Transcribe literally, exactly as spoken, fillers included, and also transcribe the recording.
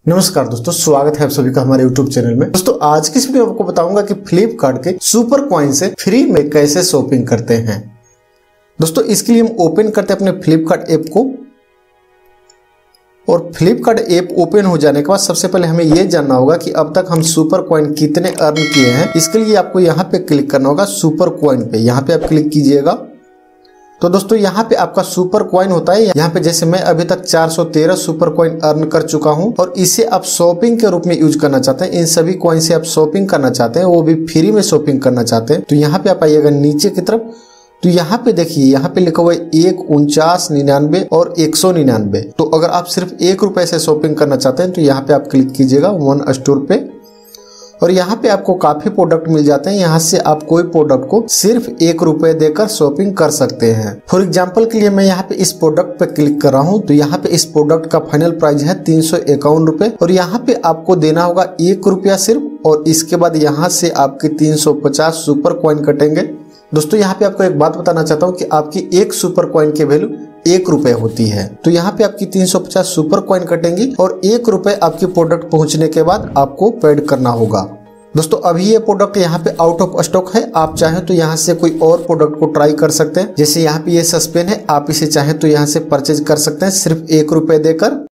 नमस्कार दोस्तों, स्वागत है आप सभी का हमारे यूट्यूब चैनल में। दोस्तों आज की इस वीडियो में आपको बताऊंगा कि फ्लिपकार्ट के सुपर कॉइन से फ्री में कैसे शॉपिंग करते हैं। दोस्तों इसके लिए हम ओपन करते हैं अपने फ्लिपकार्ट ऐप को, और फ्लिपकार्ट ऐप ओपन हो जाने के बाद सबसे पहले हमें यह जानना होगा कि अब तक हम सुपर कॉइन कितने अर्न किए हैं। इसके लिए आपको यहाँ पे क्लिक करना होगा सुपर कॉइन पे, यहाँ पे आप क्लिक कीजिएगा। तो दोस्तों यहाँ पे आपका सुपर कॉइन होता है। यहाँ पे जैसे मैं अभी तक चार सौ तेरह सुपर कॉइन अर्न कर चुका हूँ, और इसे आप शॉपिंग के रूप में यूज करना चाहते हैं। इन सभी कॉइन से आप शॉपिंग करना चाहते हैं, वो भी फ्री में शॉपिंग करना चाहते हैं। तो यहाँ पे आप आइएगा नीचे की तरफ, तो यहाँ पे देखिए यहाँ पे लिखा हुआ है एक उनचास निन्यानवे और एक सौ निन्यानवे। तो अगर आप सिर्फ एक रुपए से शॉपिंग करना चाहते हैं तो यहाँ पे आप क्लिक कीजिएगा वन स्टोर पे, और यहाँ पे आपको काफी प्रोडक्ट मिल जाते हैं। यहाँ से आप कोई प्रोडक्ट को सिर्फ एक रुपए देकर शॉपिंग कर सकते हैं। फॉर एग्जांपल के लिए मैं यहाँ पे इस प्रोडक्ट पे क्लिक कर रहा हूँ, तो यहाँ पे इस प्रोडक्ट का फाइनल प्राइस है तीन सौ इक्यावन रुपए, और यहाँ पे आपको देना होगा एक रुपया सिर्फ, और इसके बाद यहाँ से आपके तीन सौ पचास सुपर कॉइन कटेंगे। दोस्तों यहाँ पे आपको एक बात बताना चाहता हूँ कि आपकी एक सुपर कॉइन की वैल्यू एक रुपए होती है। तो यहाँ पे आपकी तीन सौ पचास सुपर कॉइन कटेंगी, और एक रुपए आपकी प्रोडक्ट पहुंचने के बाद आपको पेड करना होगा। दोस्तों अभी ये प्रोडक्ट यहाँ पे आउट ऑफ स्टॉक है। आप चाहें तो यहाँ से कोई और प्रोडक्ट को ट्राई कर सकते हैं। जैसे यहाँ पे ये सस्पेन है, आप इसे चाहें तो यहाँ से परचेज कर सकते हैं सिर्फ एक रुपए देकर।